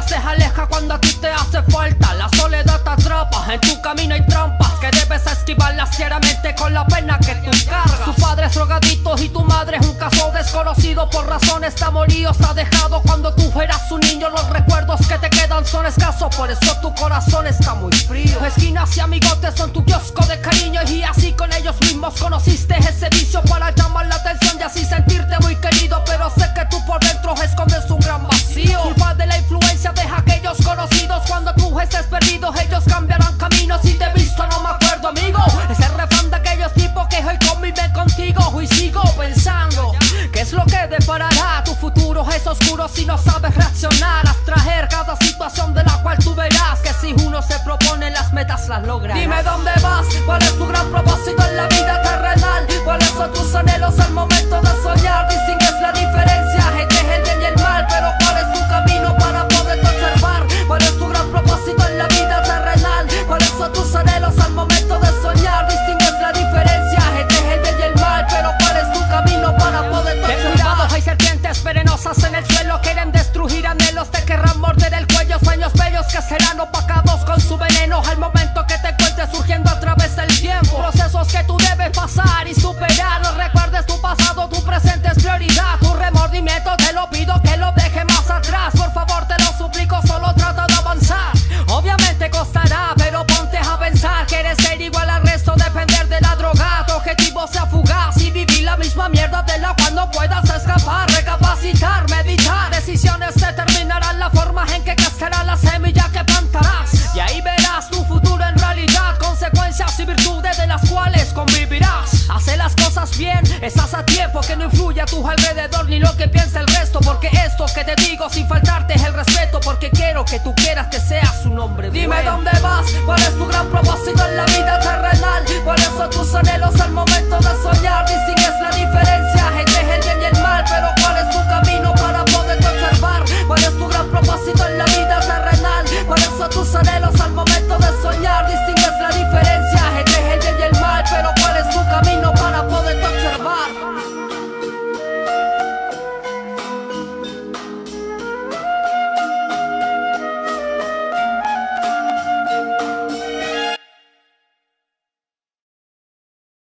se aleja cuando a ti te hace falta. La soledad te atrapa, en tu camino hay trampas que debes esquivarlas diariamente con la pena que tú cargas. Tu padre es drogadito y tu madre es un caso desconocido. Por razones de amoríos te ha dejado cuando tú eras un niño. Los recuerdos que te quedan son escasos, por eso tu corazón está muy frío. Esquinas y amigotes son tu kiosco de cariño, y así con ellos mismos conociste ese vicio para llamar la atención y así sentirte muy querido. Pero sé que tú por dentro escondes un gran vacío. Culpa de la influencia de aquellos conocidos. Cuando tú estés perdido ellos cambiarán caminos. Si te he visto no me acuerdo, amigo. Ese refrán de aquellos tipos que hoy conviven contigo. Y sigo pensando ¿qué es lo que deparará? Tu futuro es oscuro si no sabes reaccionar. Abstraer cada situación de la cual tú verás que si uno se propone las metas las logra. Dime dónde vas, cuál es tu gran propósito en la vida terrenal. ¿Cuáles son tus anhelos al momento de soñar? Distingues la diferencia entre el bien y el mal, pero ¿cuál es tu camino para poderte observar? ¿Cuál es tu gran propósito en la vida terrenal? ¿Cuáles son tus anhelos al momento de soñar? Distingues la diferencia entre el bien y el mal, pero ¿cuál es tu camino para poderte observar? Hay serpientes venenosas en el suelo, quieren destruir anhelos, te querrán morder el cuello. Sueños bellos que serán opacados con su veneno al momento que te encuentres surgiendo a través del tiempo. Procesos que tú debes pasar y superar. No recuerdes tu pasado, tu presente es prioridad. Tu remordimiento te lo pido que lo deje más atrás. Por favor te lo suplico, solo trata de avanzar. Obviamente costará, pero ponte a pensar. Quieres ser igual al resto, depender de la droga. Tu objetivo sea fugaz y vivir la misma mierda de la cual no puedas escapar. Recapacitar, meditar, decisiones determinarán la forma en que crecerá la semilla que plantarás. Y ahí verás tu futuro en realidad, consecuencias y virtudes de las cuales convivirás. Hace las cosas bien, estás a tiempo, que no influya a tu alrededor ni lo que piensa el resto. Porque esto que te digo sin faltarte es el respeto, porque quiero que tú quieras que seas un hombre bueno. Dime dónde vas, cuál es tu gran propósito en la vida terrenal. ¿Cuáles son tus anhelos al momento de soñar? Distingues la diferencia entre el bien y el mal, pero ¿cuál